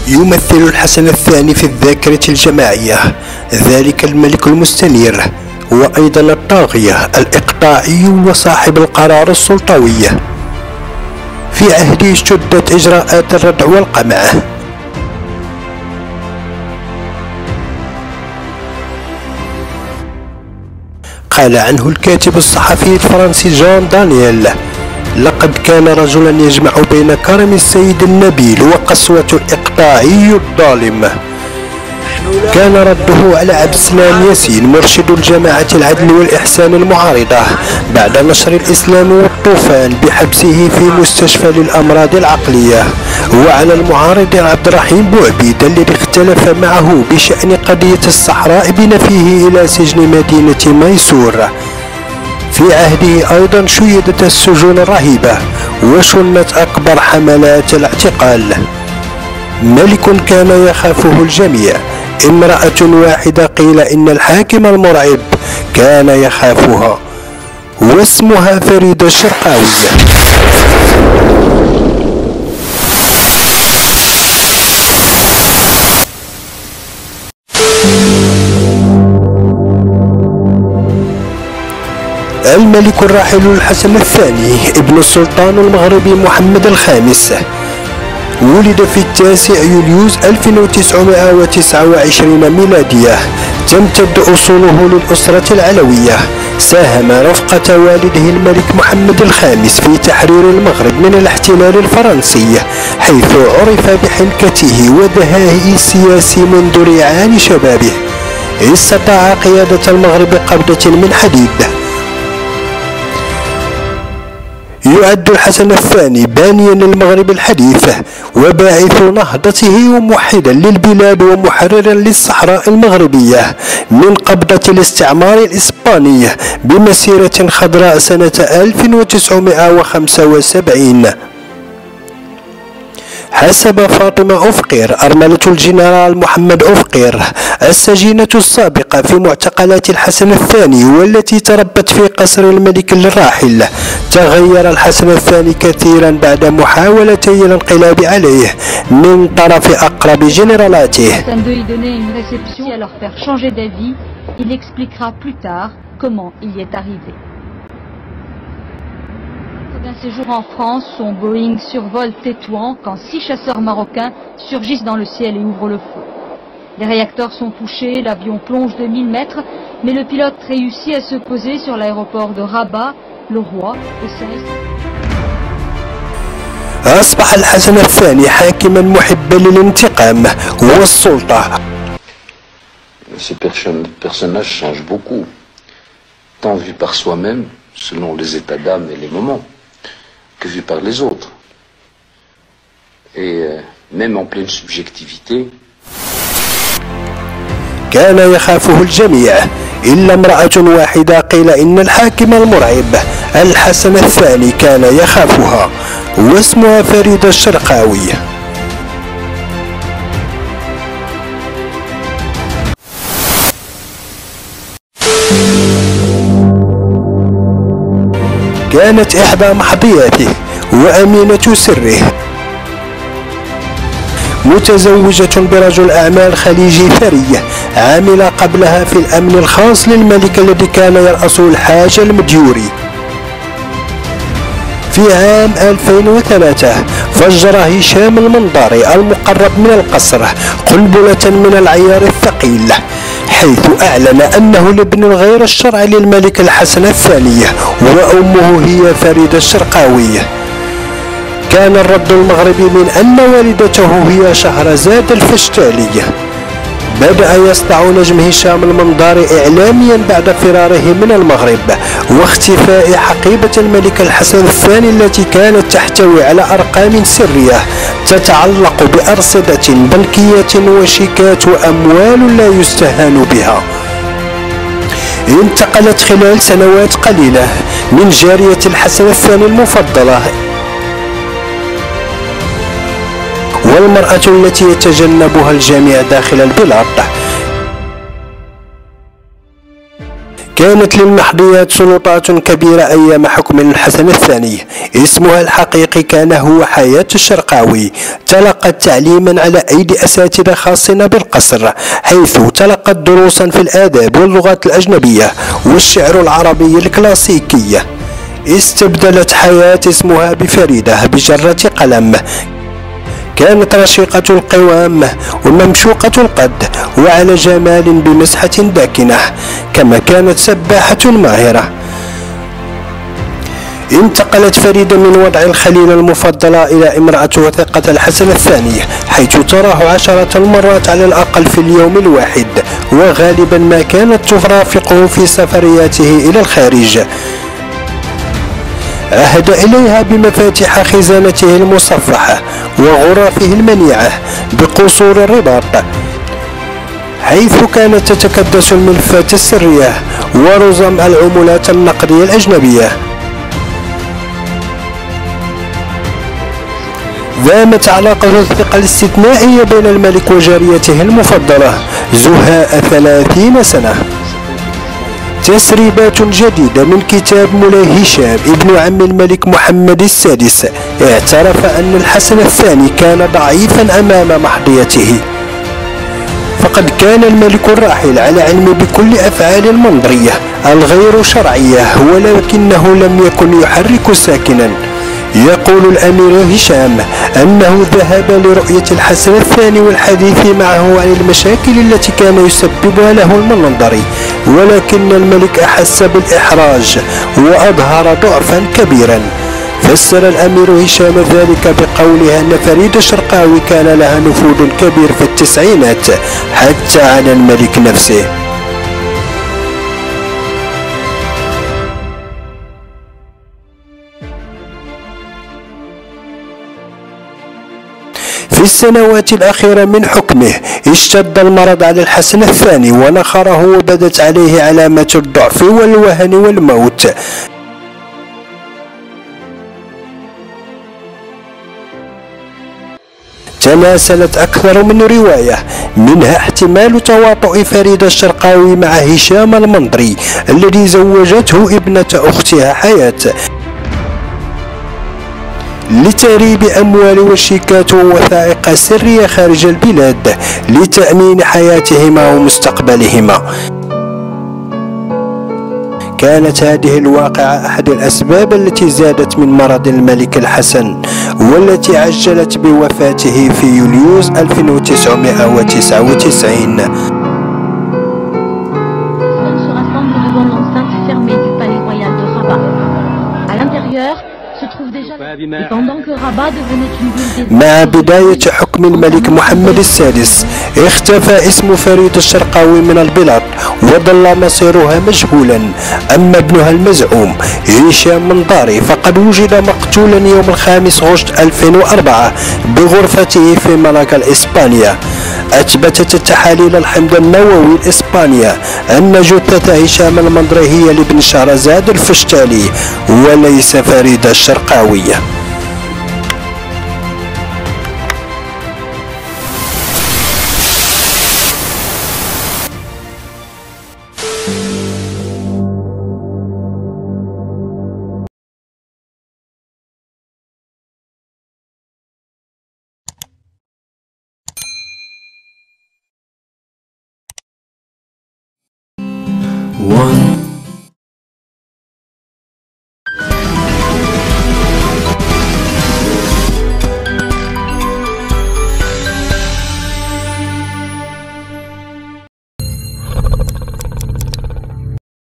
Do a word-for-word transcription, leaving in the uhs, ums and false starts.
يمثل الحسن الثاني في الذاكرة الجماعية ذلك الملك المستنير، وأيضا الطاغية الإقطاعي وصاحب القرار السلطوي. في عهده اشتدت إجراءات الردع والقمع. قال عنه الكاتب الصحفي الفرنسي جان دانييل: لقد كان رجلا يجمع بين كرم السيد النبيل وقسوة الإقطاعي الظالم. كان رده على عبد السلام ياسين مرشد الجماعة العدل والإحسان المعارضة بعد نشر الإسلام والطوفان بحبسه في مستشفى للأمراض العقلية، وعلى المعارض عبد الرحيم بوعبيد الذي اختلف معه بشأن قضية الصحراء بنفيه إلى سجن مدينة ميسور. في عهده أيضا شيدت السجون الرهيبة وشنت أكبر حملات الاعتقال. ملك كان يخافه الجميع، امرأة واحدة قيل إن الحاكم المرعب كان يخافها، واسمها فريدة الشرقاوية. الملك الراحل الحسن الثاني ابن السلطان المغربي محمد الخامس ولد في التاسع يوليوز ألف وتسعمائة وتسعة وعشرين ميلادية. تمتد أصوله للأسرة العلوية. ساهم رفقة والده الملك محمد الخامس في تحرير المغرب من الاحتلال الفرنسي، حيث عرف بحنكته وذهائه السياسي منذ ريعان شبابه. استطاع قيادة المغرب بقبضة من حديد. يعد الحسن الثاني بانيا للمغرب الحديث وباعث نهضته وموحدا للبلاد ومحررا للصحراء المغربية من قبضة الاستعمار الإسباني بمسيرة خضراء سنة ألف وتسعمائة وخمسة وسبعين. حسب فاطمة أفقير أرملة الجنرال محمد أفقير السجينة السابقة في معتقلات الحسن الثاني والتي تربت في قصر الملك الراحل، تغير الحسن الثاني كثيرا بعد محاولتي الانقلاب عليه من طرف أقرب جنرالاته. D'un séjour en France, son Boeing survole Tétouan quand six chasseurs marocains surgissent dans le ciel et ouvrent le feu. Les réacteurs sont touchés, l'avion plonge de mille mètres, mais le pilote réussit à se poser sur l'aéroport de Rabat, le roi, au service. أصبح الحسن الثاني حاكما محبا للانتقام والسلطة. Ce personnage change beaucoup, tant vu par soi-même, selon les états d'âme et les moments, que vu par les autres. Et euh, même en pleine subjectivité. كان يخافه الجميع إلا امرأة واحدة قيل إن الحاكم المرعب الحسن الثاني كان يخافها، واسمها فريدة الشرقاوية. كانت إحدى محظياته وأمينة سره، متزوجة برجل أعمال خليجي ثري عمل قبلها في الأمن الخاص للملك الذي كان يرأسه الحاج المديوري. في عام ألفين وثلاثة فجر هشام المنظري المقرب من القصر قنبلة من العيار الثقيل، حيث أعلن أنه الابن الغير الشرعي للملك الحسن الثاني وأمه هي فريدة الشرقاوية. كان الرد المغربي من أن والدته هي شهرزاد الفشتالية. بدأ يسطع نجم هشام المنظري إعلاميا بعد فراره من المغرب واختفاء حقيبة الملك الحسن الثاني التي كانت تحتوي على أرقام سرية تتعلق بأرصدة بنكية وشيكات وأموال لا يستهان بها. انتقلت خلال سنوات قليلة من جارية الحسن الثاني المفضلة والمرأة التي يتجنبها الجميع داخل البلاد. كانت للمحضيات سلطات كبيرة أيام حكم الحسن الثاني. اسمها الحقيقي كان هو حياة الشرقاوي. تلقت تعليما على أيدي أساتذة خاصين بالقصر، حيث تلقت دروسا في الآداب واللغات الأجنبية والشعر العربي الكلاسيكي. استبدلت حياة اسمها بفريدة بجرة قلم. كانت رشيقة القوام وممشوقة القد وعلى جمال بمسحة داكنة، كما كانت سباحة ماهرة. انتقلت فريدة من وضع الخليل المفضلة إلى امرأة ثقة الحسن الثاني، حيث تراه عشرة المرات على الأقل في اليوم الواحد، وغالبا ما كانت ترافقه في سفرياته إلى الخارج. عهد إليها بمفاتيح خزانته المصفحة وغرفه المنيعة بقصور الرباط، حيث كانت تتكدس الملفات السرية ورزم العملات النقدية الأجنبية. دامت علاقة الثقة الاستثنائية بين الملك وجاريته المفضلة زهاء ثلاثين سنة. تسريبات جديدة من كتاب مولاي هشام ابن عم الملك محمد السادس اعترف أن الحسن الثاني كان ضعيفا أمام محضيته، فقد كان الملك الراحل على علم بكل أفعال المنظرية الغير شرعية، ولكنه لم يكن يحرك ساكنا. يقول الأمير هشام أنه ذهب لرؤية الحسن الثاني والحديث معه عن المشاكل التي كان يسببها له المنظري، ولكن الملك أحس بالإحراج وأظهر ضعفا كبيرا. فسر الأمير هشام ذلك بقوله أن فريدة الشرقاوي كان لها نفوذ كبير في التسعينات حتى على الملك نفسه. في السنوات الأخيرة من حكمه اشتد المرض على الحسن الثاني ونخره، وبدت عليه علامات الضعف والوهن والموت. تناسلت أكثر من رواية، منها احتمال تواطؤ فريدة الشرقاوي مع هشام المنظري الذي زوجته ابنة أختها حياة لتهريب أموال وشيكات ووثائق سرية خارج البلاد لتأمين حياتهما ومستقبلهما. كانت هذه الواقعة أحد الأسباب التي زادت من مرض الملك الحسن، والتي عجلت بوفاته في يوليوز ألف وتسعمائة وتسعة وتسعين. مع بداية حكم الملك محمد السادس اختفى اسم فريدة الشرقاوي من البلاد وظل مصيرها مجهولا. أما ابنها المزعوم هشام منظري فقد وجد مقتولا يوم الخامس غشت ألفين وأربعة بغرفته في مالاغا الإسبانية. أثبتت التحاليل الحمض النووي الإسبانية أن جثة هشام المنظري هي لابن شهرزاد الفشتالي وليس فريدة الشرقاوية. One